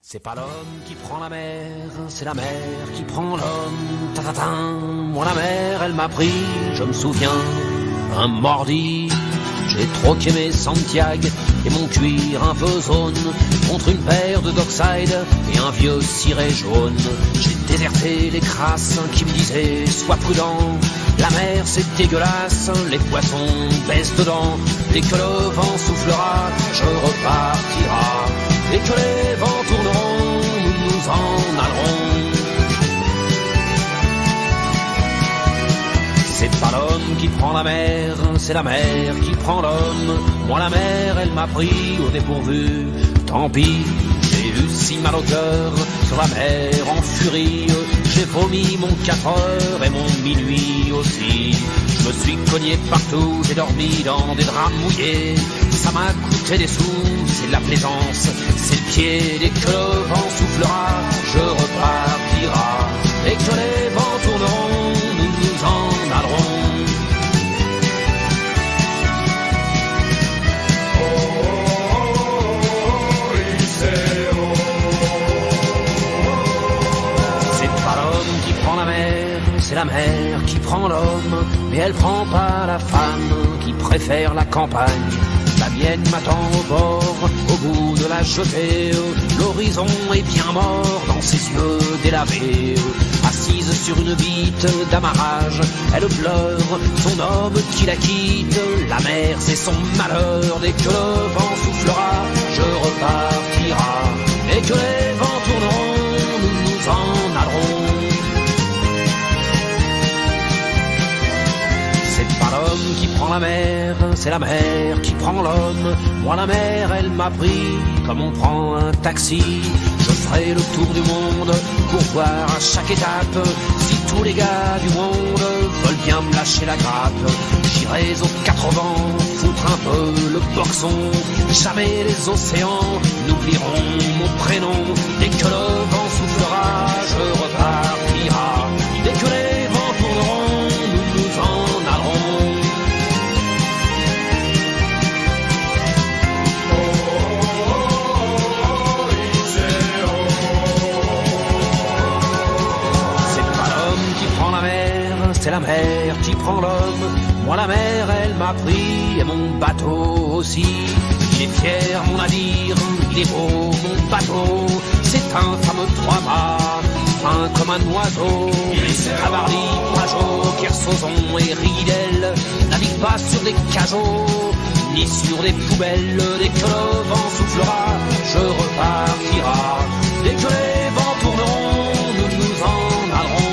C'est pas l'homme qui prend la mer, c'est la mer qui prend l'homme. Ta-ta-ta, moi la mer, elle m'a pris, je me souviens, un mardi. J'ai troqué mes Santiago et mon cuir un peu zone contre une paire de Dockside et un vieux ciré jaune. J'ai déserté les crasses qui me disaient sois prudent, la mer c'est dégueulasse, les poissons baissent dedans. Dès que le vent soufflera, je repartira. Dès que les vents tourneront, nous nous en allerons. C'est pas l'homme qui prend la mer, c'est la mer qui prend l'homme. Moi la mer, elle m'a pris au dépourvu. Tant pis, j'ai eu si mal au cœur sur la mer en furie. J'ai vomi mon 4 heures et mon minuit aussi. Je me suis cogné partout, j'ai dormi dans des draps mouillés. Ça m'a coûté des sous, c'est de la plaisance, c'est le pied. Dès que le vent soufflera, je repartira. Dès que les vents tourneront, nous nous en allerons. C'est la mer qui prend l'homme, mais elle prend pas la femme qui préfère la campagne. La mienne m'attend au bord, au bout de la jetée. L'horizon est bien mort dans ses yeux délavés. Assise sur une bite d'amarrage, elle pleure son homme qui la quitte. La mer c'est son malheur, dès que le vent soufflera, je repartira. Dès que les vents tourneront, nous nous en allerons. L'homme qui prend la mer, c'est la mer qui prend l'homme. Moi la mer, elle m'a pris comme on prend un taxi. Je ferai le tour du monde pour voir à chaque étape si tous les gars du monde veulent bien me lâcher la grappe. J'irai aux 4 vents foutre un peu le boxon. Jamais les océans n'oublieront mon prénom. Dès que le vent soufflera, je repartira. Dès que les vents tourneront, nous nous en allerons. C'est la mer qui prend l'homme. Moi la mer elle m'a pris et mon bateau aussi. Il est fier mon navire, il est beau mon bateau. C'est un fameux 3-mâts, fin comme un oiseau. Cavarly, Pajot, Kersozon et Ridel navigue pas sur des cajots ni sur des poubelles. Dès que le vent soufflera, je repartira. Dès que les vents tourneront, nous nous en allerons.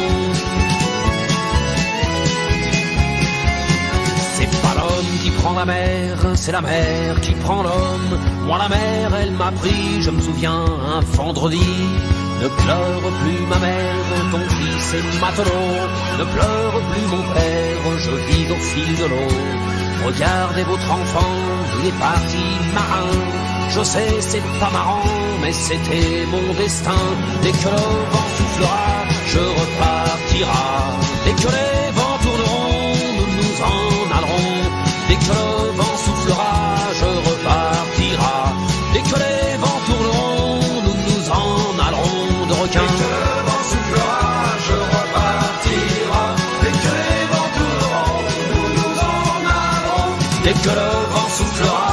Qui prend la mer, c'est la mer qui prend l'homme. Moi la mer, elle m'a pris, je me souviens, un vendredi. Ne pleure plus ma mère, ton fils est matelot. Ne pleure plus mon père, je vis au fil de l'eau. Regardez votre enfant, il est parti marin. Je sais, c'est pas marrant, mais c'était mon destin. Dès que le vent soufflera, je repartira. Dès que les vents tourneront, nous nous en allerons. Dès que le vent soufflera, je repartira. Dès que les vents tourneront, nous nous en allerons de requins. Dès que le vent soufflera, je repartira. Dès que les vents tourneront, nous nous en allerons. Dès que le vent soufflera,